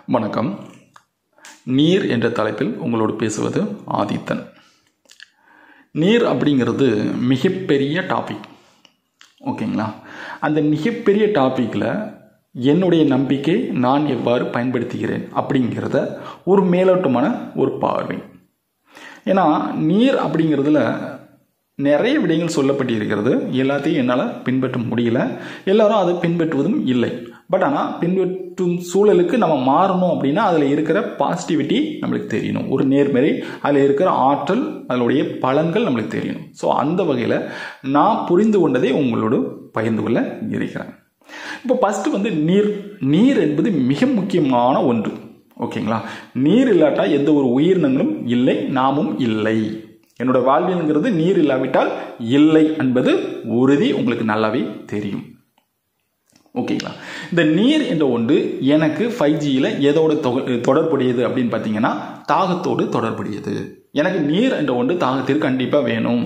வணக்கம். நீர் என்ற தலைப்பில் உங்களோடு பேசுவது ஆதித்தன். நீர் அப்படிங்கிறது மிகப்பெரிய டாபிக், ஓகேங்களா? அந்த மிகப்பெரிய டாப்பிக்கில் என்னுடைய நம்பிக்கை நான் எவ்வாறு பயன்படுத்துகிறேன் அப்படிங்கிறத ஒரு மேலோட்டமான ஒரு பார்வை. ஏன்னா நீர் அப்படிங்கிறதுல நிறைய விடயங்கள் சொல்லப்பட்டிருக்கிறது. எல்லாத்தையும் என்னால் பின்பற்ற முடியல, எல்லாரும் அதை பின்பற்றுவதும் இல்லை. பட் ஆனால் பின்பற்றும் சூழலுக்கு நம்ம மாறணும் அப்படின்னா அதில் இருக்கிற பாசிட்டிவிட்டி நம்மளுக்கு தெரியணும், ஒரு நேர்மறை, அதில் இருக்கிற ஆற்றல், அதனுடைய பலன்கள் நம்மளுக்கு தெரியணும். ஸோ அந்த வகையில் நான் புரிந்து கொண்டதை உங்களோடு பகிர்ந்து கொள்ள இருக்கிறேன். இப்போ ஃபஸ்ட்டு நீர் என்பது மிக முக்கியமான ஒன்று, ஓகேங்களா? நீர் இல்லாட்டா எந்த ஒரு உயிரினங்களும் இல்லை, நாமும் இல்லை. என்னோட வாழ்வியல்ங்கிறது நீர் இல்லாவிட்டால் இல்லை என்பது உறுதி, உங்களுக்கு நல்லாவே தெரியும், ஓகேங்களா? இந்த நீர் என்ற ஒன்று எனக்கு 5Gயில் எதோடு தொடர்புடையது அப்படின்னு பார்த்தீங்கன்னா தாகத்தோடு தொடர்புடையது. எனக்கு நீர் என்ற ஒன்று தாகத்திற்கு கண்டிப்பாக வேணும்,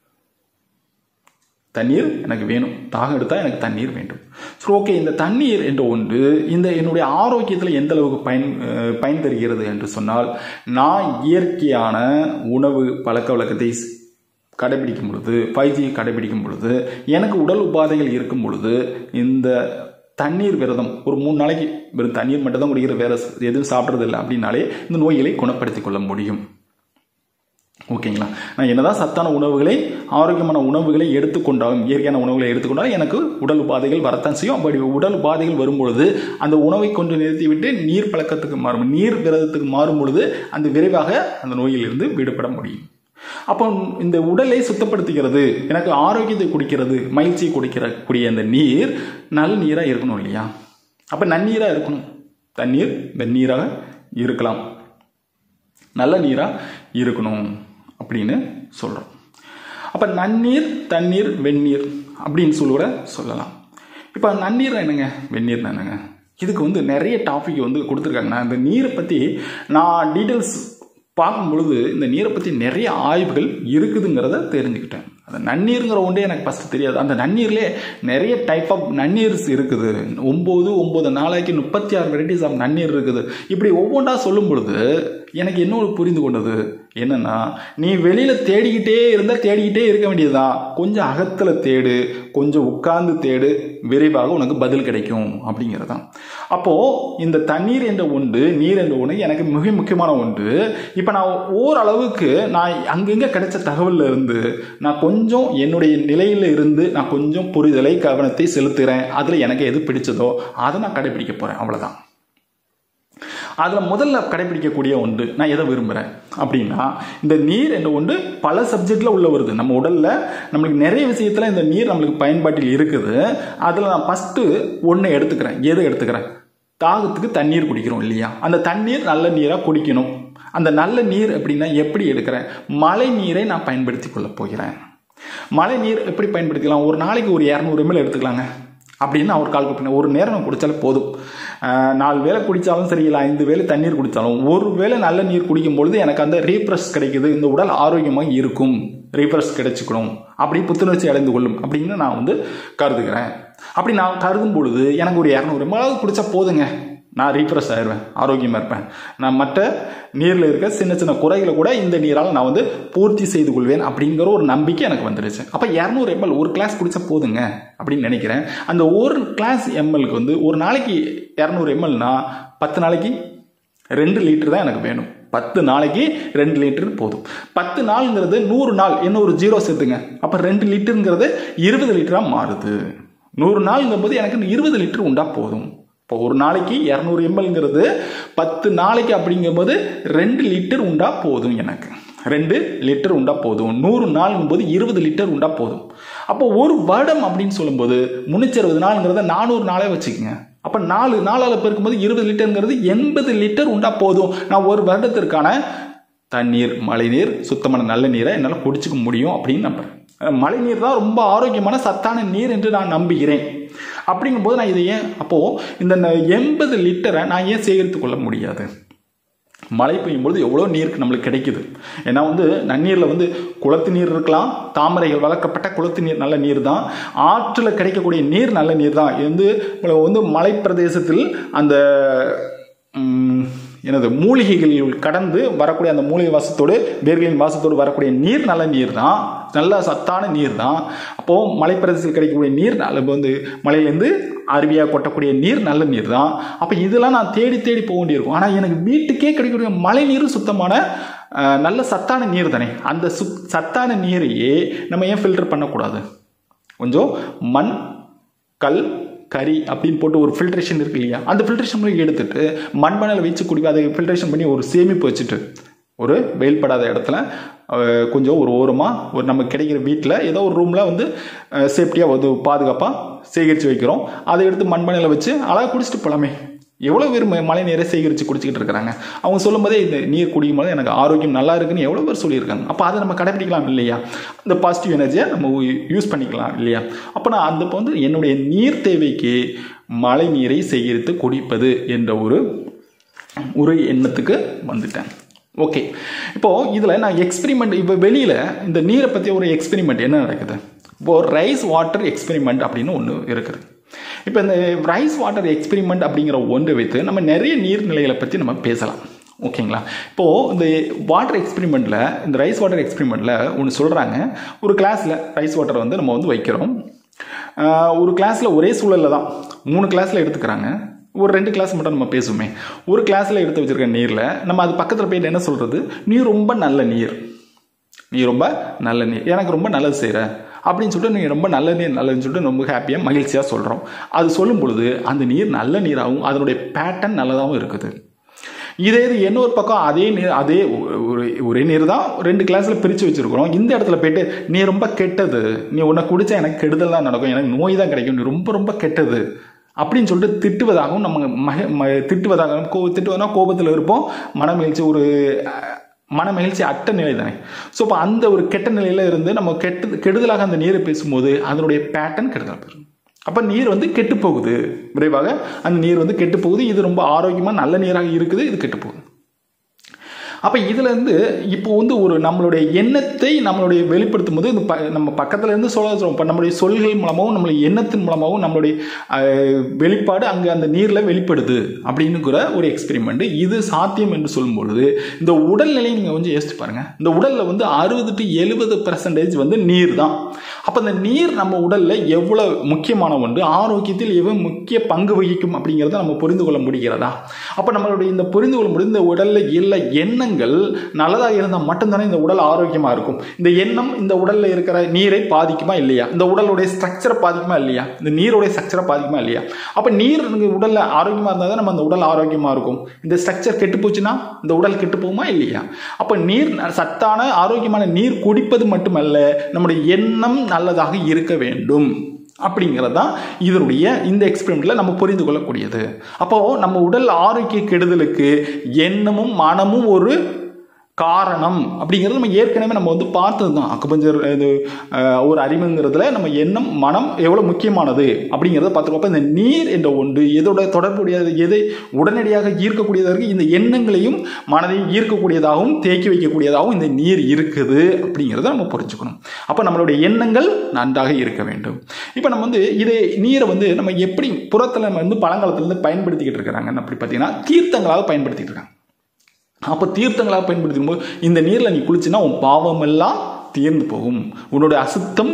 தண்ணீர் எனக்கு வேணும், தாகம் எடுத்தால் எனக்கு தண்ணீர் வேண்டும். ஸோ ஓகே, இந்த தண்ணீர் என்ற ஒன்று இந்த என்னுடைய ஆரோக்கியத்தில் எந்த அளவுக்கு பயன் தருகிறது என்று சொன்னால், நான் இயற்கையான உணவு பழக்க வழக்கத்தை கடைபிடிக்கும் பொழுது, 5G கடைபிடிக்கும் பொழுது, எனக்கு உடல் உபாதைகள் இருக்கும் பொழுது இந்த தண்ணீர் விரதம் ஒரு 3 நாளைக்கு வெறும் தண்ணீர் மட்டும் தான் குடிக்கிற, வேற எதுவும் சாப்பிட்றது இல்லை அப்படின்னாலே இந்த நோய்களை குணப்படுத்திக் கொள்ள முடியும், ஓகேங்களா? நான் என்னதான் சத்தான உணவுகளை, ஆரோக்கியமான உணவுகளை எடுத்துக்கொண்டாலும், இயற்கையான உணவுகளை எடுத்துக்கொண்டாலும் எனக்கு உடல் உபாதைகள் வரத்தான் செய்யும். அப்படி உடல் உபாதைகள் வரும்பொழுது அந்த உணவை கொண்டு நிறுத்திவிட்டு நீர் பழக்கத்துக்கு மாறும், நீர் விரதத்துக்கு மாறும் பொழுது அந்த விரைவாக அந்த நோயிலிருந்து விடுபட முடியும். அப்போ இந்த உடலை சுத்தப்படுத்துகிறது, எனக்கு ஆரோக்கியத்தை குடிக்கிறது, மகிழ்ச்சியை குடிக்கக்கூடிய அந்த நீர் நல்ல நீராக இருக்கணும் இல்லையா? அப்போ நன்னீராக இருக்கணும். தண்ணீர் வெந்நீராக இருக்கலாம், நல்ல நீராக இருக்கணும் அப்படின்னு சொல்கிறோம். அப்போ நன்னீர், தண்ணீர், வெந்நீர் அப்படின்னு கூட சொல்லலாம். இப்போ நன்னீர் என்னங்க, வெந்நீர் என்னங்க, இதுக்கு நிறைய டாபிக் கொடுத்துருக்காங்க. நான் இந்த நீரை பற்றி நான் டீட்டெயில்ஸ் பார்க்கும் பொழுது இந்த நீரை பற்றி நிறைய ஆய்வுகள் இருக்குதுங்கிறத தெரிஞ்சுக்கிட்டேன். அந்த நன்னீருங்கிற ஒன்றே எனக்கு ஃபஸ்ட்டு தெரியாது. அந்த நன்னீர்லேயே நிறைய டைப் ஆஃப் நன்னீர்ஸ் இருக்குது. 9 நாளைக்கு 36 வெரைட்டிஸ் ஆஃப் நன்னீர் இருக்குது. இப்படி ஒவ்வொன்றா சொல்லும் பொழுது எனக்கு என்ன புரிந்து கொண்டது என்னன்னா, நீ வெளியில் தேடிக்கிட்டே இருந்தால் தேடிக்கிட்டே இருக்க வேண்டியதுதான். கொஞ்சம் அகத்தில் தேடு, கொஞ்சம் உட்கார்ந்து தேடு, விரைவாக உனக்கு பதில் கிடைக்கும் அப்படிங்கிறதான். அப்போது இந்த தண்ணீர் என்ற ஒன்று, நீர் என்ற ஒன்று எனக்கு மிக முக்கியமான ஒன்று. இப்போ நான் ஓரளவுக்கு நான் அங்கங்கே கிடைச்ச தகவலில் இருந்து நான் கொஞ்சம் என்னுடைய நிலையில் இருந்து நான் கொஞ்சம் புரிதலை, கவனத்தை செலுத்துகிறேன். அதில் எனக்கு எது பிடிச்சதோ அதை நான் கடைபிடிக்க போகிறேன், அவ்வளோதான். அதில் முதல்ல கடைபிடிக்கக்கூடிய ஒன்று நான் எதை விரும்புகிறேன் அப்படின்னா, இந்த நீர் என்ற ஒன்று பல சப்ஜெக்டில் உள்ள வருது. நம்ம உடலில் நம்மளுக்கு நிறைய விஷயத்தில் இந்த நீர் நம்மளுக்கு பயன்பாட்டில் இருக்குது. அதில் நான் ஃபஸ்ட்டு ஒன்று எடுத்துக்கிறேன். எதை எடுத்துக்கிறேன்? தாகத்துக்கு தண்ணீர் குடிக்கிறோம் இல்லையா? அந்த தண்ணீர் நல்ல நீராக குடிக்கணும். அந்த நல்ல நீர் அப்படின்னா எப்படி எடுக்கிறேன்? மழை நீரை நான் பயன்படுத்தி கொள்ள போகிறேன். மழை நீர் எப்படி பயன்படுத்திக்கலாம்? ஒரு நாளைக்கு ஒரு 200 ml எடுத்துக்கலாங்க அப்படின்னு நான் ஒரு கால் பண்ணேன். ஒரு நேரம் குடித்தாலே போதும். 4 வேளை குடித்தாலும் சரி, இல்லை 5 வேளை தண்ணீர் குடித்தாலும், ஒரு வேளை நல்ல நீர் குடிக்கும் பொழுது எனக்கு அந்த ரீஃப்ரெஷ் கிடைக்குது, இந்த உடல் ஆரோக்கியமாக இருக்கும், ரீஃப்ரெஷ் கிடைச்சிக்கணும், அப்படி புத்துணர்ச்சி அடைந்து கொள்ளும் அப்படின்னு நான் கருதுகிறேன். அப்படி நான் கருதும் பொழுது எனக்கு ஒரு 200 ml குடித்தா போதுங்க, நான் ரீஃப்ரெஷ் ஆயிடுவேன், ஆரோக்கியமாக இருப்பேன். நான் மற்ற நீரில் இருக்க சின்ன சின்ன குறைகளை கூட இந்த நீரால் நான் பூர்த்தி செய்து கொள்வேன் அப்படிங்கிற ஒரு நம்பிக்கை எனக்கு வந்துடுச்சு. அப்போ 200 ml ஒரு கிளாஸ் குடித்தா போதுங்க அப்படின்னு நினைக்கிறேன். அந்த ஒரு கிளாஸ் எம்எல்க்கு ஒரு நாளைக்கு 200 mlனா 10 நாளைக்கு 2 லிட்டர் தான் எனக்கு வேணும். 10 நாளைக்கு 2 லிட்டர் போதும். 10 நாள்ங்கிறது 100 நாள், என்ன ஒரு 0 சேர்த்துங்க. அப்போ 2 லிட்டருங்கிறது 20 லிட்டராக மாறுது. 100 நாள்ங்கும்போது எனக்கு 20 லிட்டர் உண்டா போதும். இப்போ ஒரு நாளைக்கு 200 mlங்கிறது 10 நாளைக்கு அப்படிங்கும்போது 2 லிட்டர் உண்டா போதும். எனக்கு 2 லிட்டர் உண்டா போதும். 100 நாளுங்கும்போது 20 லிட்டர் உண்டா போதும். அப்போ ஒரு வருடம் அப்படின்னு சொல்லும்போது 360 நாளுங்கிறத 400 நாளே வச்சுக்கோங்க. அப்போ 4 நாளால் பெருக்கும்போது 20 லிட்டருங்கிறது 80 லிட்டர் உண்டா போதும். நான் ஒரு வருடத்திற்கான தண்ணீர், மழைநீர், சுத்தமான நல்ல நீரை என்னால் குடிச்சிக்க முடியும் அப்படின்னு நம்புறேன். மழைநீர் தான் ரொம்ப ஆரோக்கியமான சத்தான நீர் என்று நான் நம்புகிறேன். அப்படிங்கும்போது நான் இதை அப்போது இந்த 80 லிட்டரை நான் ஏன் சேகரித்து கொள்ள முடியாது? மழை பெய்யும்போது எவ்வளோ நீருக்கு நம்மளுக்கு கிடைக்குது. ஏன்னா நன்னீரில் குளத்து நீர் இருக்கலாம், தாமரைகள் வளர்க்கப்பட்ட குளத்து நீர் நல்ல நீர் தான், ஆற்றில் கிடைக்கக்கூடிய நீர் நல்ல நீர் தான். இது மலை பிரதேசத்தில் அந்த எனது மூலிகைகள் கடந்து வரக்கூடிய அந்த மூலிகை வாசத்தோடு வேர்களின் வாசத்தோடு வரக்கூடிய நீர் நல்ல நீர் தான், நல்ல சத்தான நீர் தான். அப்போது மலைப்பிரதேசத்தில் கிடைக்கக்கூடிய நீர் வந்து மலையிலேருந்து அருவியாக கொட்டக்கூடிய நீர் நல்ல நீர் தான். அப்போ இதெல்லாம் நான் தேடி தேடி போக வேண்டியிருக்கும். ஆனால் எனக்கு வீட்டுக்கே கிடைக்கக்கூடிய மழை நீர் சுத்தமான நல்ல சத்தான நீர் தானே. அந்த சத்தான நீரையே நம்ம ஏன் ஃபில்டர் பண்ணக்கூடாது? கொஞ்சம் மண், கல், கறி அப்படின்னு போட்டு ஒரு ஃபில்ட்ரேஷன் இருக்கு இல்லையா, அந்த ஃபில்ட்ரேஷன் பண்ணி எடுத்துட்டு மண்மணலை வச்சு குடிப்போம். அதை ஃபில்ட்ரேஷன் பண்ணி ஒரு சேமிப்பு வச்சுட்டு ஒரு வெயில்படாத இடத்துல கொஞ்சம் ஒரு ஓரமாக ஒரு நமக்கு கிடைக்கிற வீட்டில் ஏதோ ஒரு ரூமில் வந்து சேஃப்டியாக வந்து பாதுகாப்பாக சேகரித்து வைக்கிறோம். அதை எடுத்து மண்மணலை வச்சு அழகாக குடிச்சிட்டு போகலாமே. எவ்வளோ பேர் மழை நீரை சேகரித்து குடிச்சிக்கிட்டு இருக்கிறாங்க. அவங்க சொல்லும் போதே இந்த நீர் குடிக்கும் போது எனக்கு ஆரோக்கியம் நல்லா இருக்குன்னு எவ்வளோ பேர் சொல்லியிருக்காங்க. அப்போ அதை நம்ம கடைப்பிடிக்கலாம் இல்லையா? இந்த பாசிட்டிவ் எனர்ஜியை நம்ம யூஸ் பண்ணிக்கலாம் இல்லையா? அப்போ நான் அந்த வந்து என்னுடைய நீர் தேவைக்கு மழை நீரை சேகரித்து குடிப்பது என்ற ஒரு எண்ணத்துக்கு வந்துட்டேன். ஓகே, இப்போது இதில் நான் எக்ஸ்பெரிமெண்ட், இப்போ வெளியில் இந்த நீரை பற்றி ஒரு எக்ஸ்பெரிமெண்ட் என்ன நடக்குது? இப்போது ரைஸ் வாட்டர் எக்ஸ்பெரிமெண்ட் அப்படின்னு ஒன்று இருக்குது. இப்போ இந்த ரைஸ் வாட்டர் எக்ஸ்பெரிமெண்ட் அப்படிங்கிற ஒன்றை வைத்து நம்ம நிறைய நீர்நிலைகளை பற்றி நம்ம பேசலாம். ஓகேங்களா? இப்போது இந்த வாட்டர் எக்ஸ்பெரிமெண்ட்டில், இந்த ரைஸ் வாட்டர் எக்ஸ்பெரிமெண்ட்டில் ஒன்று சொல்கிறாங்க. ஒரு கிளாஸில் ரைஸ் வாட்டர் வந்து நம்ம வந்து வைக்கிறோம். ஒரு கிளாஸில் ஒரே சூழலில் தான் 3 கிளாஸில் எடுத்துக்கிறாங்க. ஒரு 2 கிளாஸ் மட்டும் நம்ம பேசுவோமே. ஒரு கிளாஸில் எடுத்து வச்சுருக்க நீரில் நம்ம அது பக்கத்தில் போயிட்டு என்ன சொல்கிறது? நீ ரொம்ப நல்ல நீர், நீ ரொம்ப நல்ல நீர், எனக்கு ரொம்ப நல்லது செய்கிற அப்படின்னு சொல்லிட்டு நீங்கள் ரொம்ப நல்ல நீர் நல்லதுன்னு சொல்லிட்டு ரொம்ப ஹாப்பியாக மகிழ்ச்சியாக சொல்கிறோம். அது சொல்லும் பொழுது அந்த நீர் நல்ல நீராகவும் அதனுடைய பேட்டர்ன் நல்லதாகவும் இருக்குது. இதே இது இன்னொரு பக்கம் அதே நீர், அதே ஒரே நீர் தான் 2 கிளாஸில் பிரித்து வச்சுருக்கிறோம். இந்த இடத்துல போய்ட்டு நீ ரொம்ப கெட்டது, நீ உன்னை குடித்தா எனக்கு கெடுதல் தான் நடக்கும், எனக்கு நோய் தான் கிடைக்கும், நீ ரொம்ப ரொம்ப கெட்டது அப்படின்னு சொல்லிட்டு திட்டுவதாகவும் நம்ம திட்டுவதுனா கோபத்தில் இருப்போம். மனமகிழ்ச்சி அட்ட நிலை தானே. ஸோ இப்போ அந்த ஒரு கெட்ட நிலையில் இருந்து நம்ம கெடுதலாக அந்த நீரை பேசும்போது அதனுடைய பேட்டர்ன் கெடுதல் பெறும். அப்போ நீர் வந்து கெட்டு போகுது, விரைவாக அந்த நீர் வந்து கெட்டு போகுது. இது ரொம்ப ஆரோக்கியமாக நல்ல நீராக இருக்குது, இது கெட்டு போகுது. அப்போ இதுலேருந்து இப்போ வந்து ஒரு நம்மளுடைய எண்ணத்தை நம்மளுடைய வெளிப்படுத்தும் போது இந்த நம்ம பக்கத்தில் இருந்து சொல்கிறோம். இப்போ நம்மளுடைய சொல்கள் மூலமாகவும் நம்மளுடைய எண்ணத்தின் மூலமாகவும் நம்மளுடைய வெளிப்பாடு அங்கே அந்த நீரில் வெளிப்படுது அப்படின்னுங்கிற ஒரு எக்ஸ்பெரிமெண்ட். இது சாத்தியம் என்று சொல்லும் பொழுது இந்த உடல்நிலையை நீங்கள் கொஞ்சம் யோசிச்சு பாருங்கள். இந்த உடலில் வந்து 60 to 70% வந்து நீர் தான். அப்போ இந்த நீர் நம்ம உடலில் எவ்வளோ முக்கியமான ஒன்று, ஆரோக்கியத்தில் எவ்வளோ முக்கிய பங்கு வகிக்கும் அப்படிங்கிறத நம்ம புரிந்து கொள்ள முடிகிறதா? அப்போ நம்மளுடைய இந்த புரிந்து கொள்ள முடியும் இந்த உடலில் இல்லை எண்ணங்கள் நல்லதாக இருந்தால் மட்டும்தானே இந்த உடல் ஆரோக்கியமாக இருக்கும். இந்த எண்ணம் இந்த உடலில் இருக்கிற நீரை பாதிக்குமா இல்லையா? இந்த உடலுடைய ஸ்ட்ரக்சரை பாதிக்குமா இல்லையா? இந்த நீருடைய ஸ்ட்ரக்சரை பாதிக்குமா இல்லையா? அப்போ நீர் உடலில் ஆரோக்கியமாக இருந்தால் தான் நம்ம அந்த உடல் ஆரோக்கியமாக இருக்கும். இந்த ஸ்ட்ரக்சர் கெட்டு போச்சுன்னா இந்த உடல் கெட்டு போகுமா இல்லையா? அப்போ நீர் சத்தான ஆரோக்கியமான நீர் குடிப்பது மட்டுமல்ல, நம்முடைய எண்ணம் நல்லதாக இருக்க வேண்டும் அப்படிங்கிறது தான் இதனுடைய இந்த எக்ஸ்பெரிமெண்ட்ல நம்ம புரிந்து கொள்ளக்கூடியது. அப்போ நம்ம உடல் ஆரோக்கிய கெடுதலுக்கு எண்ணமும் மனமும் ஒரு காரணம் அப்படிங்கிறது நம்ம ஏற்கனவே நம்ம வந்து பார்த்தது தான். அக்குபஞ்சர் இது ஒரு அறிவுங்கிறதுல நம்ம எண்ணம் மனம் எவ்வளோ முக்கியமானது அப்படிங்கிறத பார்த்துருக்கோம். அப்போ இந்த நீர் என்ற ஒன்று எதோட தொடர்புடையது, எதை உடனடியாக ஈர்க்கக்கூடியதாக இருக்குது, இந்த எண்ணங்களையும் மனதையும் ஈர்க்கக்கூடியதாகவும் தேக்கி வைக்கக்கூடியதாகவும் இந்த நீர் இருக்குது அப்படிங்கிறத நம்ம புரிஞ்சுக்கணும். அப்போ நம்மளுடைய எண்ணங்கள் நன்றாக இருக்க வேண்டும். இப்போ நம்ம வந்து இதை நீரை வந்து நம்ம எப்படி புறத்தில் நம்ம வந்து பழங்காலத்துலேருந்து பயன்படுத்திக்கிட்டு இருக்கிறாங்கன்னு அப்படி பார்த்தீங்கன்னா தீர்த்தங்களாக பயன்படுத்திக்கிட்டு இருக்காங்க. அப்போ தீர்த்தங்களாக பயன்படுத்தும் போது இந்த நீரில் நீ குளிச்சுன்னா உன் பாவமெல்லாம் தீர்ந்து போகும், உன்னுடைய அசுத்தம்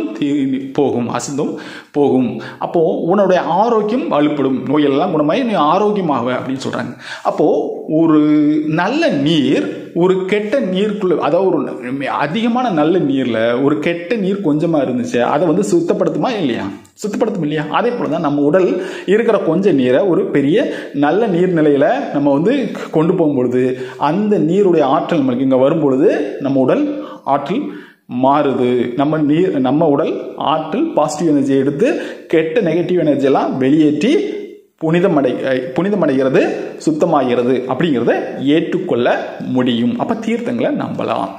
போகும். அப்போது உன்னுடைய ஆரோக்கியம் வலுப்படும், நோயெல்லாம் குணமாகி நீ ஆரோக்கியமாக அப்படின்னு சொல்கிறாங்க. அப்போது ஒரு நல்ல நீர் ஒரு கெட்ட நீருக்குள்ள, அதாவது ஒரு அதிகமான நல்ல நீரில் ஒரு கெட்ட நீர் கொஞ்சமாக இருந்துச்சு, அதை வந்து சுத்தப்படுத்துமா இல்லையா? சுத்தப்படுத்தும் இல்லையா? அதே போல தான் நம்ம உடல் இருக்கிற கொஞ்சம் நீரை ஒரு பெரிய நல்ல நீர்நிலையில் நம்ம வந்து கொண்டு போகும்பொழுது அந்த நீருடைய ஆற்றல் நம்மளுக்கு இங்கே வரும்பொழுது நம்ம உடல் ஆற்றல் மாறுது. நம்ம உடல் ஆற்றல் பாசிட்டிவ் எனர்ஜியை எடுத்து கெட்ட நெகட்டிவ் எனர்ஜியெல்லாம் வெளியேற்றி புனிதமடைகிறது, சுத்தமாகிறது அப்படிங்கிறத ஏற்றுக்கொள்ள முடியும். அப்போ தீர்த்தங்களை நம்பலாம்.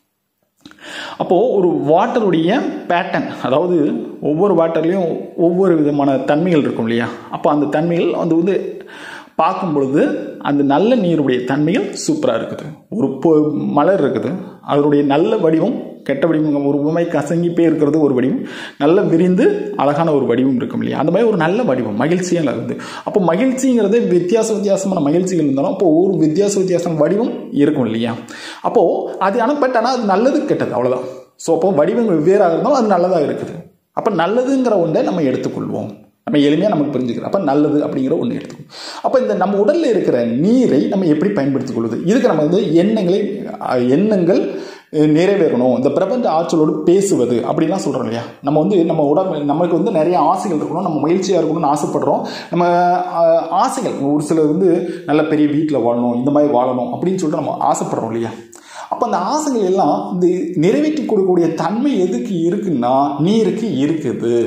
அப்போது ஒரு வாட்டருடைய பேட்டர்ன், அதாவது ஒவ்வொரு வாட்டர்லேயும் ஒவ்வொரு விதமான தன்மைகள் இருக்கும் இல்லையா? அப்போ அந்த தன்மைகள் அது வந்து பார்க்கும் பொழுது அந்த நல்ல நீருடைய தன்மைகள் சூப்பராக இருக்குது. ஒரு மலர் இருக்குது, அதனுடைய நல்ல வடிவம் கெட்ட வடிவம், ஒரு உமை கசங்கி போய் இருக்கிறது ஒரு வடிவம், நல்ல விரிந்து அழகான ஒரு வடிவம் இருக்கும் இல்லையா, அந்த மாதிரி ஒரு நல்ல வடிவம் மகிழ்ச்சியாக இருக்குது. அப்போ மகிழ்ச்சிங்கிறது வித்தியாசமான மகிழ்ச்சிகள் இருந்தாலும் அப்போ ஒரு வித்தியாசமான வடிவம் இருக்கும் இல்லையா. அப்போது அது ஆனால் அது நல்லது கெட்டது அவ்வளோதான். ஸோ அப்போ வடிவங்கள் வெவ்வேறாக இருந்தாலும் அது நல்லதாக இருக்குது. அப்போ நல்லதுங்கிற ஒன்றை நம்ம எடுத்துக்கொள்வோம், நம்ம எளிமையாக நமக்கு புரிஞ்சுக்கிறோம். அப்போ நல்லது அப்படிங்கிற ஒன்று எடுத்துக்கணும். அப்போ இந்த நம்ம உடலில் இருக்கிற நீரை நம்ம எப்படி பயன்படுத்திக் கொள்வது, இதுக்கு நம்ம வந்து எண்ணங்கள் நிறைவேறணும், இந்த பிரபஞ்ச ஆற்றலோடு பேசுவது அப்படிலாம் சொல்கிறோம் இல்லையா. நம்ம வந்து நம்ம உடம்பு நமக்கு வந்து நிறைய ஆசைகள் இருக்கணும், நம்ம மகிழ்ச்சியாக இருக்கணும்னு ஆசைப்படுறோம். நம்ம ஆசைகள் ஒரு சிலர் வந்து நல்ல பெரிய வீட்டில் வாழணும், இந்த மாதிரி வாழணும் அப்படின்னு சொல்லிட்டு நம்ம ஆசைப்படுறோம் இல்லையா. அப்போ அந்த ஆசைகள் எல்லாம் இந்த நிறைவேற்றி கொடுக்கக்கூடிய தன்மை எதுக்கு இருக்குன்னா நீருக்கு இருக்குது.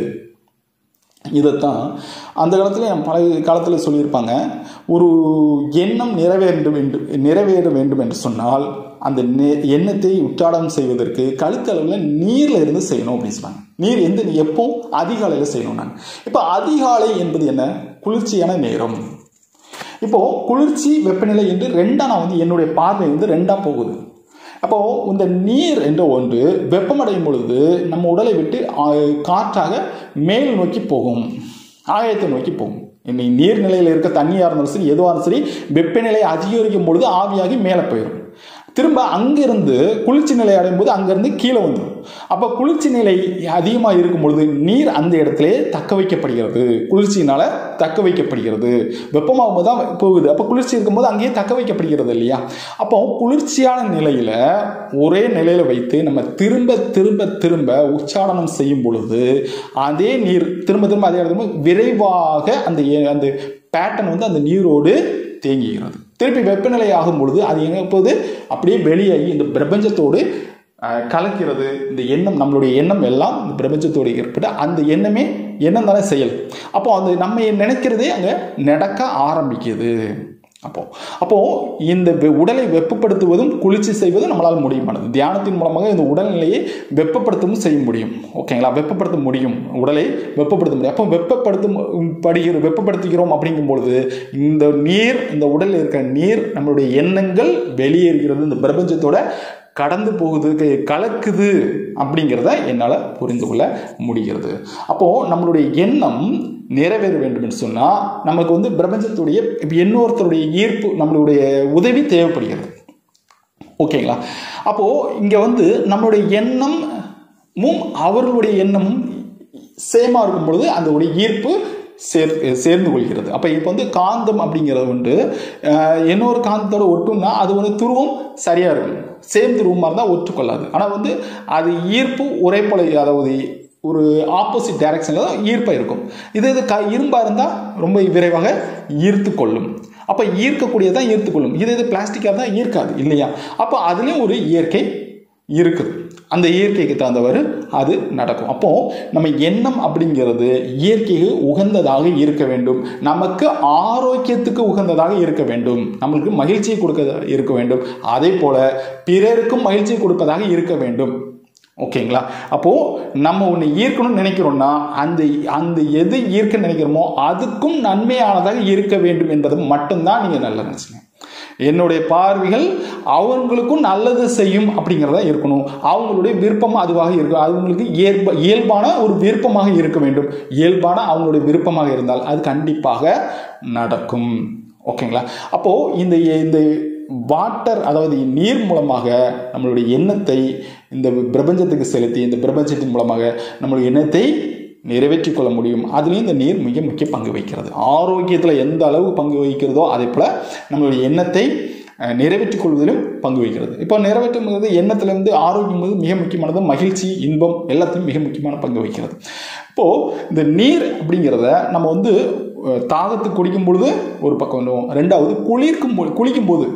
இதைத்தான் அந்த காலத்தில் பழைய காலத்தில் சொல்லியிருப்பாங்க, ஒரு எண்ணம் நிறைவேற வேண்டும் என்று சொன்னால் அந்த எண்ணத்தை உச்சாடனம் செய்வதற்கு கழுத்தளவில் நீரில் இருந்து செய்யணும் அப்படின்னு சொன்னாங்க. நீர் எப்போ அதிகாலையில் செய்யணும். நாங்கள் இப்போ அதிகாலை என்பது என்ன, குளிர்ச்சியான நேரம். இப்போது குளிர்ச்சி வெப்பநிலை என்று ரெண்டாக நான் வந்து என்னுடைய பார்வை வந்து ரெண்டாக போகுது. அப்போது இந்த நீர் என்ற ஒன்று வெப்பமடையும் பொழுது நம்ம உடலை விட்டு காற்றாக மேல் நோக்கி போகும், ஆகாயத்தை நோக்கி போகும். இன்னைக்கு நீர்நிலையில் இருக்க தண்ணியாக இருந்தாலும் சரி எதுவாக இருந்தாலும் சரி வெப்பநிலை அதிகரிக்கும் பொழுது ஆவியாகி மேலே போயிடும். திரும்ப அங்கிருந்து குளிர்ச்சி நிலை அடையும் போது அங்கிருந்து கீழே வந்துடும். அப்போ குளிர்ச்சி நிலை அதிகமாக இருக்கும் பொழுது நீர் அந்த இடத்துல தக்க வைக்கப்படுகிறது, குளிர்ச்சியினால தக்க வைக்கப்படுகிறது. வெப்பமாகும் போது தான் போகுது, அப்போ குளிர்ச்சி இருக்கும்போது அங்கேயே தக்க வைக்கப்படுகிறது இல்லையா. அப்போ குளிர்ச்சியான நிலையில் ஒரே நிலையில் வைத்து நம்ம திரும்ப திரும்ப திரும்ப உச்சாடனம் செய்யும் பொழுது அதே நீர் திரும்ப அதே இடத்துல விரைவாக அந்த பேட்டர்ன் வந்து அந்த நீரோடு தேங்குகிறது. திருப்பி வெப்பநிலை ஆகும் பொழுது அது எங்கே போகுது, அப்படியே வெளியாகி இந்த பிரபஞ்சத்தோடு கலக்கிறது. இந்த எண்ணம், நம்மளுடைய எண்ணம் எல்லாம் இந்த பிரபஞ்சத்தோடு ஏற்பட்டு அந்த எண்ணம் தானே செயல். அப்போ அந்த நம்ம நினைக்கிறதே அங்கே நடக்க ஆரம்பிக்குது. அப்போ இந்த உடலை வெப்பப்படுத்துவதும் குளிர்ச்சி செய்வதும் நம்மளால் முடியுமானது. தியானத்தின் மூலமாக இந்த உடல்நிலையை வெப்பப்படுத்தவும் செய்ய முடியும். ஓகேங்களா, வெப்பப்படுத்த முடியும், உடலை வெப்பப்படுத்த முடியும். அப்போ வெப்பப்படுத்துகிறோம் அப்படிங்கும்பொழுது இந்த உடலில் இருக்கிற நீர் நம்மளுடைய எண்ணங்கள் வெளியேறுகிறது, இந்த பிரபஞ்சத்தோட கடந்து போகுது, கலக்குது அப்படிங்கிறத என்னால் புரிந்து கொள்ள முடிகிறது. அப்போது நம்மளுடைய எண்ணம் நிறைவேற வேண்டும் என்று சொன்னால் நமக்கு வந்து பிரபஞ்சத்துடைய இன்னொருத்தருடைய ஈர்ப்பு, நம்மளுடைய உதவி தேவைப்படுகிறது. ஓகேங்களா. அப்போது இங்கே வந்து நம்மளுடைய எண்ணமும் அவர்களுடைய எண்ணமும் சேமாக இருக்கும் பொழுது அந்த ஈர்ப்பு சேர்ந்து கொள்கிறது. அப்போ இப்போ வந்து காந்தம் அப்படிங்கிறது வந்து இன்னொரு காந்தத்தோட ஒட்டுன்னா அது வந்து துருவம் சரியாக இருக்கும், சேம் துருவமாக இருந்தால் ஒற்றுக்கொள்ளாது. ஆனால் வந்து அது ஈர்ப்பு ஒரே போல, அதாவது ஒரு ஆப்போசிட் டைரக்ஷனில் தான் ஈர்ப்பாக இருக்கும். இது இரும்பாக இருந்தால் ரொம்ப விரைவாக ஈர்த்து கொள்ளும். அப்போ ஈர்க்கக்கூடியதான் ஈர்த்து கொள்ளும். இது பிளாஸ்டிக்காக இருந்தால் ஈர்க்காது இல்லையா. அப்போ அதுலேயும் ஒரு இயற்கை இருக்குது, அந்த இயற்கைக்கு தகுந்தவாறு அது நடக்கும். அப்போ நம்ம எண்ணம் அப்படிங்கிறது இயற்கைக்கு உகந்ததாக இருக்க வேண்டும், நமக்கு ஆரோக்கியத்துக்கு உகந்ததாக இருக்க வேண்டும், நம்மளுக்கு மகிழ்ச்சியை கொடுக்க இருக்க வேண்டும், அதே போல பிறருக்கும் மகிழ்ச்சியை கொடுப்பதாக இருக்க வேண்டும். ஓகேங்களா. அப்போ நம்ம ஒன்று ஈர்க்கணும்னு நினைக்கிறோம்னா அந்த எது ஈர்க்க நினைக்கிறோமோ அதுக்கும் நன்மையானதாக இருக்க வேண்டும் என்பது மட்டும்தான் நீங்க நல்லா நினைச்சுங்க. என்னுடைய பார்வைகள் அவங்களுக்கும் நல்லது செய்யும் அப்படிங்கிறதா இருக்கணும். அவங்களுடைய விருப்பமாக அதுவாக இருக்கும், அவங்களுக்கு இயல்பான ஒரு விருப்பமாக இருக்க வேண்டும். இயல்பான அவங்களுடைய விருப்பமாக இருந்தால் அது கண்டிப்பாக நடக்கும். ஓகேங்களா. அப்போ இந்த வாட்டர், அதாவது நீர் மூலமாக நம்மளுடைய எண்ணத்தை இந்த பிரபஞ்சத்துக்கு செலுத்தி இந்த பிரபஞ்சத்தின் மூலமாக நம்மளுடைய எண்ணத்தை நிறைவேற்றிக் கொள்ள முடியும். அதுலேயும் இந்த நீர் மிக முக்கிய பங்கு வகிக்கிறது. ஆரோக்கியத்தில் எந்த அளவு பங்கு வகிக்கிறதோ அதே போல் நம்மளுடைய எண்ணத்தை நிறைவேற்றிக் கொள்வதிலும் பங்கு வகிக்கிறது. இப்போ நிறைவேற்றும்போது எண்ணத்திலிருந்து ஆரோக்கியம் மிக முக்கியமானது, மகிழ்ச்சி, இன்பம் எல்லாத்தையும் மிக முக்கியமான பங்கு வகிக்கிறது. இப்போது இந்த நீர் அப்படிங்கிறத நம்ம வந்து தாகத்துக்கு குடிக்கும் பொழுது ஒரு பக்கம் பண்ணுவோம். ரெண்டாவது குளிக்கும் போது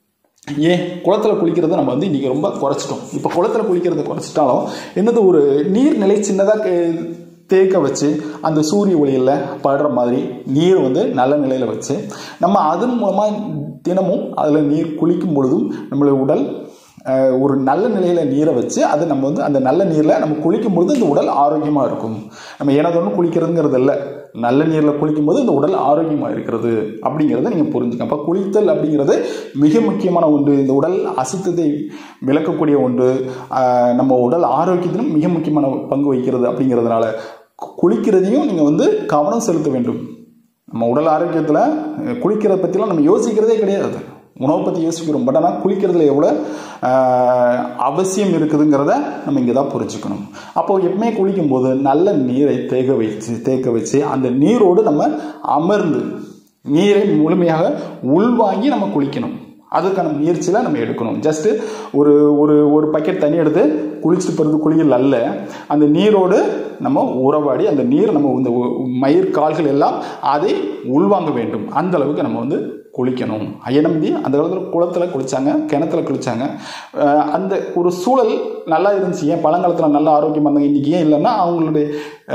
குளத்தில் குளிக்கிறத நம்ம வந்து இன்றைக்கி ரொம்ப குறைச்சிட்டோம். இப்போ குளத்தில் குளிக்கிறத குறைச்சிட்டாலும் என்னது, ஒரு நீர்நிலை சின்னதாக தேக்க வச்சு அந்த சூரிய ஒளியில் படுற மாதிரி நீர் வந்து நல்ல நிலையில் வச்சு நம்ம அதன் மூலமாக தினமும் அதில் நீர் குளிக்கும் பொழுதும் நம்மளுடைய உடல் ஒரு நல்ல நிலையில் நீரை வச்சு அதை நம்ம வந்து அந்த நல்ல நீரில் நம்ம குளிக்கும் பொழுது அந்த உடல் ஆரோக்கியமாக இருக்கும். நம்ம ஏனதொன்று குளிக்கிறதுங்கிறது இல்லை, நல்ல நீரில் குளிக்கும் போது இந்த உடல் ஆரோக்கியமாக இருக்கிறது அப்படிங்கிறத நீங்கள் புரிஞ்சுக்க. அப்போ குளித்தல் அப்படிங்கிறது மிக முக்கியமான ஒன்று. இந்த உடல் அசுத்தத்தை விளக்கக்கூடிய ஒன்று. நம்ம உடல் ஆரோக்கியத்திலும் மிக முக்கியமான பங்கு வகிக்கிறது. அப்படிங்கிறதுனால குளிக்கிறதையும் நீங்கள் கவனம் செலுத்த வேண்டும். நம்ம உடல் ஆரோக்கியத்தில் குளிக்கிறத பற்றிலாம் நம்ம யோசிக்கிறதே கிடையாது. உணவை பற்றி யோசிக்கிறோம், பட் ஆனால் குளிக்கிறதுல எவ்வளோ அவசியம் இருக்குதுங்கிறத நம்ம இங்கே தான் புரிஞ்சுக்கணும். அப்போது எப்பவுமே குளிக்கும்போது நல்ல நீரை தேக்க வச்சு அந்த நீரோடு நம்ம அமர்ந்து நீரை முழுமையாக உள்வாங்கி நம்ம குளிக்கணும். அதுக்கான முயற்சியில் நம்ம எடுக்கணும். ஜஸ்ட்டு ஒரு ஒரு ஒரு பக்கெட் தண்ணி எடுத்து குளிச்சுட்டு போகிறது குளியல் அல்ல. அந்த நீரோடு நம்ம உறவாடி அந்த நீர் நம்ம இந்த மயிர் கால்கள் எல்லாம் அதை உள்வாங்க வேண்டும். அந்த அளவுக்கு நம்ம குளிக்கணும். ஐயனம்பி அந்த காலத்தில் குளத்தில் குளித்தாங்க, கிணத்துல குளித்தாங்க. அந்த ஒரு சூழல் நல்லா இருந்துச்சு. ஏன் பழங்காலத்தில் நல்ல ஆரோக்கியமாக இருந்தாங்க, இன்றைக்கி ஏன் இல்லைன்னா அவங்களுடைய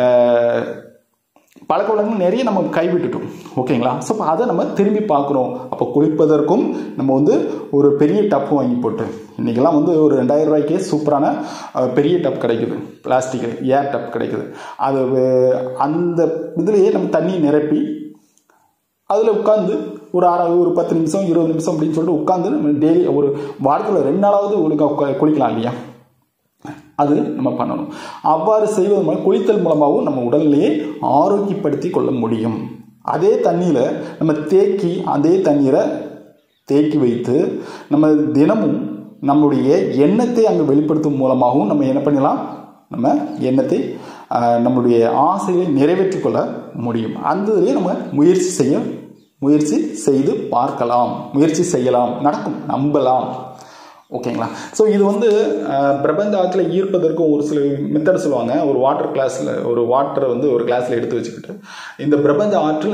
பழக்க வழக்கங்கள் நிறைய நம்ம கைவிட்டுட்டோம். ஓகேங்களா? ஸோ அப்போ அதை நம்ம திரும்பி பார்க்குறோம். அப்போ குளிப்பதற்கும் நம்ம ஒரு பெரிய டப்பு வாங்கி போட்டு, இன்றைக்கெல்லாம் ஒரு 2000 ரூபாய்க்கே சூப்பரான பெரிய டப் கிடைக்குது, பிளாஸ்டிக் ஏர் டப் கிடைக்குது. அது அந்த இதுலேயே நம்ம தண்ணி நிரப்பி அதில் உட்காந்து ஒரு 10 நிமிஷம் 20 நிமிஷம் அப்படின்னு சொல்லிட்டு உட்காந்து நம்ம டெய்லி ஒரு வாரத்தில் 2 நாளாவது ஒழுங்காக குளிக்கலாம் இல்லையா? அது நம்ம பண்ணணும். அவ்வாறு செய்வது மூலம் குளித்தல் மூலமாகவும் நம்ம உடல்நிலையை ஆரோக்கியப்படுத்தி கொள்ள முடியும். அதே தண்ணியில் நம்ம அதே தண்ணீரை தேக்கி வைத்து நம்ம தினமும் நம்முடைய எண்ணத்தை அங்கே வெளிப்படுத்தும் மூலமாகவும் நம்ம என்ன பண்ணலாம், நம்ம எண்ணத்தை நம்முடைய ஆசையை நிறைவேற்றி கொள்ள முடியும். அந்த இதிலே நம்ம முயற்சி செய்து பார்க்கலாம், முயற்சி செய்யலாம், நடக்கும், நம்பலாம். ஓகேங்களா? ஸோ இது பிரபஞ்ச ஆற்றலை ஈர்ப்பதற்கும் ஒரு சில மெத்தட் சொல்லுவாங்க. ஒரு வாட்டர் கிளாஸில் ஒரு வாட்டரை ஒரு கிளாஸில் எடுத்து வச்சுக்கிட்டு இந்த பிரபஞ்ச ஆற்றல்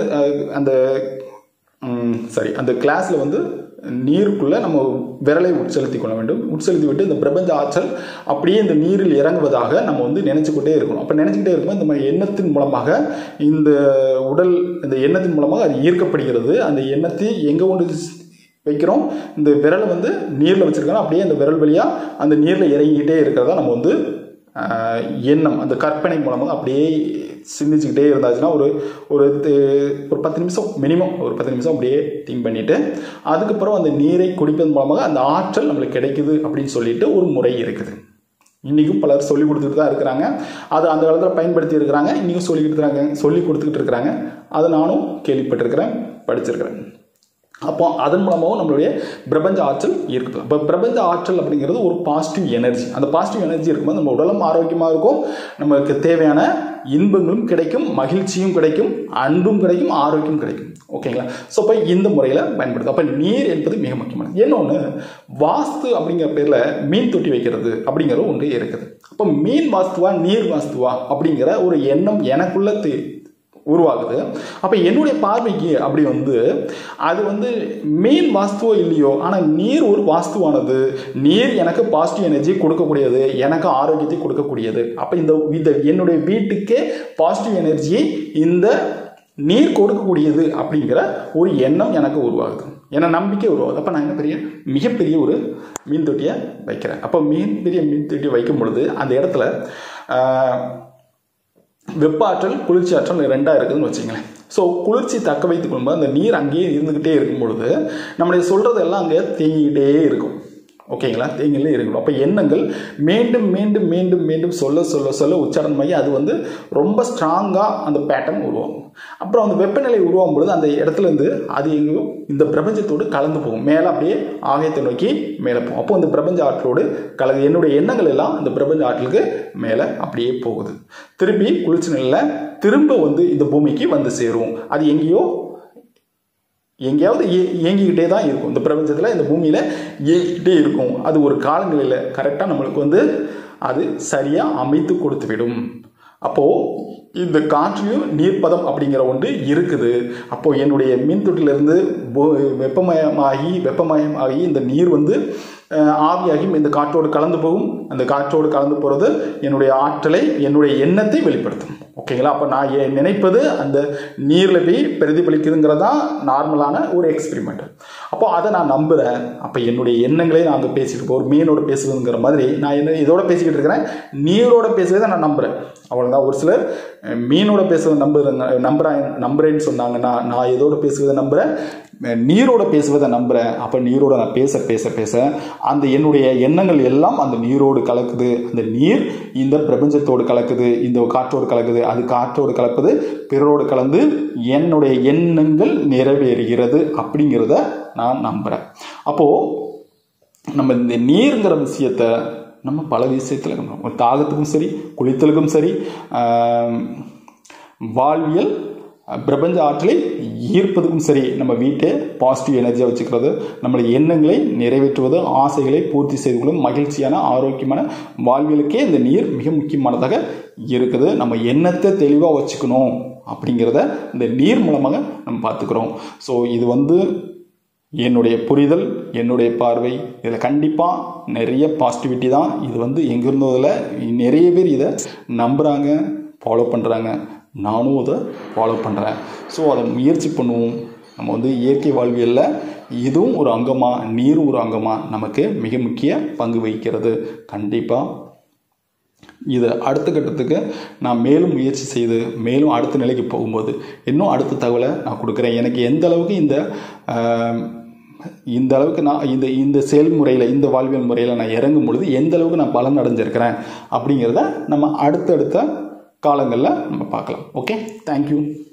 அந்த கிளாஸில் நீருக்குள்ளே நம்ம விரலை உட்செலுத்தி கொள்ள வேண்டும். உட்செலுத்தி விட்டு இந்த பிரபஞ்ச ஆற்றல் அப்படியே இந்த நீரில் இறங்குவதாக நம்ம நினைச்சுக்கிட்டே இருக்கணும். அப்போ நினச்சிக்கிட்டே இருக்கும்போது இந்த எண்ணத்தின் மூலமாக இந்த உடல் இந்த எண்ணத்தின் மூலமாக அது ஈர்க்கப்படுகிறது. அந்த எண்ணத்தை எங்கே கொண்டு வைக்கிறோம், இந்த விரல் நீரில் வச்சுருக்காங்க, அப்படியே அந்த விரல் வழியாக அந்த நீரில் இறங்கிக்கிட்டே இருக்கிறதா நம்ம எண்ணம் அந்த கற்பனை மூலமாக அப்படியே சிந்திச்சுக்கிட்டே இருந்தாச்சுன்னா ஒரு 10 நிமிஷம் மினிமம் ஒரு 10 நிமிஷம் அப்படியே திங்க் பண்ணிவிட்டு அதுக்கப்புறம் அந்த நீரை குடிப்பதன் மூலமாக அந்த ஆற்றல் நம்மளுக்கு கிடைக்குது அப்படின்னு சொல்லிட்டு ஒரு முறை இருக்குது. இன்றைக்கும் பலர் சொல்லிக் கொடுத்துட்டு தான் இருக்கிறாங்க. அது அந்த காலத்தில் பயன்படுத்தி இருக்கிறாங்க, இன்றைக்கும் சொல்லி கொடுத்துக்கிட்டு இருக்கிறாங்க. அதை நானும் கேள்விப்பட்டிருக்கிறேன், படிச்சிருக்கிறேன். அப்போ அதன் மூலமாகவும் நம்மளுடைய பிரபஞ்ச ஆற்றல் இருக்குது. இப்போ பிரபஞ்ச ஆற்றல் அப்படிங்கிறது ஒரு பாசிட்டிவ் எனர்ஜி. அந்த பாசிட்டிவ் எனர்ஜி இருக்கும்போது நம்ம உடலும் ஆரோக்கியமாக இருக்கும், நமக்கு தேவையான இன்பங்களும் கிடைக்கும், மகிழ்ச்சியும் கிடைக்கும், அன்பும் கிடைக்கும், ஆரோக்கியம் கிடைக்கும். ஓகேங்களா? ஸோ இப்போ இந்த முறையில் பயன்படுத்தும். அப்போ நீர் என்பது மிக முக்கியமானது. இன்னொன்று வாஸ்து அப்படிங்கிற பேரில் மீன் தொட்டி வைக்கிறது அப்படிங்கிற ஒன்று இருக்குது. அப்போ மீன் வாஸ்துவா நீர் வாஸ்துவா அப்படிங்கிற ஒரு எண்ணம் எனக்குள்ள உருவாகுது. அப்போ என்னுடைய பார்வைக்கு அப்படி அது மீன் வாஸ்துவோ இல்லையோ, ஆனால் நீர் ஒரு வாஸ்துவானது. நீர் எனக்கு பாசிட்டிவ் எனர்ஜி கொடுக்கக்கூடியது, எனக்கு ஆரோக்கியத்தை கொடுக்கக்கூடியது. அப்போ இந்த என்னுடைய வீட்டுக்கே பாசிட்டிவ் எனர்ஜியை இந்த நீர் கொடுக்கக்கூடியது அப்படிங்கிற ஒரு எண்ணம் எனக்கு உருவாகுது, ஏன்னா நம்பிக்கை உருவாகுது. அப்போ நான் என்ன மிகப்பெரிய ஒரு மீன் தொட்டியை வைக்கிறேன். அப்போ பெரிய மீன் தொட்டியை வைக்கும் பொழுது அந்த இடத்துல வெப்ப ஆற்றல் குளிர்ச்சி ஆற்றல் 2 இருக்குதுன்னு வச்சுங்களேன். ஸோ குளிர்ச்சி தக்க வைத்துக் கொள்ளும்போது அந்த நீர் அங்கேயே இருந்துக்கிட்டே இருக்கும் பொழுது நம்மளுடைய சொல்கிறதெல்லாம் அங்கே தேங்கிக்கிட்டே இருக்கும். ஓகேங்களா? தேங்கிலே இருக்கணும். அப்போ எண்ணங்கள் மீண்டும் மீண்டும் மீண்டும் மீண்டும் சொல்ல உச்சாரணமாகி அது ரொம்ப ஸ்ட்ராங்காக அந்த பேட்டர்ன் உருவாகும். அப்புறம் அந்த வெப்பநிலை உருவாகும் பொழுது அந்த இடத்துல அது எங்கேயும் இந்த பிரபஞ்சத்தோடு கலந்து போகும், மேலே அப்படியே ஆகாயத்தை நோக்கி மேலே போகும். அப்போ அந்த பிரபஞ்ச ஆற்றலோடு கலந்து என்னுடைய எண்ணங்கள் எல்லாம் அந்த பிரபஞ்ச ஆற்றலுக்கு மேலே அப்படியே போகுது. திருப்பி குளிர்ச்சி நிலையில் திரும்ப இந்த பூமிக்கு சேரும். அது எங்கேயாவது இயங்கிக்கிட்டே தான் இருக்கும். இந்த பிரபஞ்சத்தில் இந்த பூமியில் இயங்கிக்கிட்டே இருக்கும். அது ஒரு காலநிலையில் கரெக்டாக நம்மளுக்கு அது சரியாக அமைத்து கொடுத்து விடும். அப்போது இந்த காற்றிலும் நீர்ப்பதம் அப்படிங்கிற ஒன்று இருக்குது. அப்போது என்னுடைய மின் தொட்டிலிருந்து வெப்பமயமாகி இந்த நீர் ஆவியாகி இந்த காற்றோடு கலந்து போகும். அந்த காற்றோடு கலந்து போகிறது என்னுடைய ஆற்றலை, என்னுடைய எண்ணத்தை வெளிப்படுத்தும். ஓகேங்களா? அப்போ நான் நினைப்பது அந்த நீரில் போய் பிரதிபலிக்குதுங்கிறதா நார்மலான ஒரு எக்ஸ்பெரிமெண்ட். அப்போ அதை நான் நம்புகிறேன். அப்போ என்னுடைய எண்ணங்களே நான் அங்கே பேசிட்டு ஒரு மீனோட பேசுவதுங்கிற மாதிரி நான் இதோட பேசிக்கிட்டு இருக்கிறேன், நீரோட பேசுவதை நான் நம்புகிறேன். அவ்வளோதான். ஒரு சிலர் மீனோட பேசுவதை நம்புறேன்னு சொன்னாங்கன்னா, நான் எதோட பேசுவதை நம்புகிறேன், நீரோட பேசுவதை நம்புகிறேன். அப்போ நீரோட நான் பேச பேச பேச அந்த என்னுடைய எண்ணங்கள் எல்லாம் அந்த நீரோடு கலக்குது. அந்த நீர் இந்த பிரபஞ்சத்தோடு கலக்குது, இந்த காற்றோடு கலக்குது, அது காற்றோடு கலப்பது பிறரோடு கலந்து என்னுடைய எண்ணங்கள் நிறைவேறுகிறது அப்படிங்கிறத நான் நம்புகிறேன். அப்போது நம்ம இந்த நீருங்கிற விஷயத்தை நம்ம பல விஷயத்தில் ஒரு தாகத்துக்கும் சரி, குளித்தலுக்கும் சரி, வாழ்வியல் பிரபஞ்ச ஆற்றலை ஈர்ப்பதுக்கும் சரி, நம்ம வீட்டை பாசிட்டிவ் எனர்ஜியாக வச்சுக்கிறது, நம்மளுடைய எண்ணங்களை நிறைவேற்றுவது, ஆசைகளை பூர்த்தி செய்து கொள்ளும் மகிழ்ச்சியான ஆரோக்கியமான வாழ்வியலுக்கே இந்த நீர் மிக முக்கியமானதாக இருக்குது. நம்ம எண்ணத்தை தெளிவாக வச்சுக்கணும் அப்படிங்கிறத இந்த நீர் மூலமாக நம்ம பார்த்துக்கிறோம். ஸோ இது என்னுடைய புரிதல், என்னுடைய பார்வை, இதில் கண்டிப்பாக நிறைய பாசிட்டிவிட்டி தான். இது எங்கிருந்ததில் நிறைய பேர் இதை நம்புகிறாங்க, ஃபாலோ பண்ணுறாங்க. நானும் அதை ஃபாலோ பண்ணுறேன். ஸோ அதை முயற்சி பண்ணுவோம். நம்ம இயற்கை வாழ்வியலில் இதுவும் ஒரு அங்கமாக, நீரும் ஒரு அங்கமாக நமக்கு மிக முக்கிய பங்கு வகிக்கிறது. கண்டிப்பாக இது அடுத்த கட்டத்துக்கு நான் மேலும் முயற்சி செய்து மேலும் அடுத்த நிலைக்கு போகும்போது இன்னும் அடுத்த தகவலை நான் கொடுக்குறேன். எனக்கு எந்த அளவுக்கு இந்த அளவுக்கு நான் இந்த செயல்முறையில், இந்த வாழ்வியல் முறையில் நான் இறங்கும் பொழுது எந்த அளவுக்கு நான் பலன் அடைஞ்சிருக்கிறேன் அப்படிங்கிறத நம்ம அடுத்தடுத்த காலங்களில் நம்ம பார்க்கலாம். Okay, thank you.